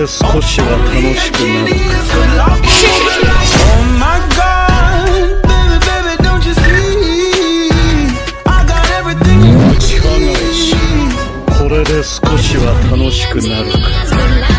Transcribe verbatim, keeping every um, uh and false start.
で少しは楽しくなるか。これで少しは楽しくなるか。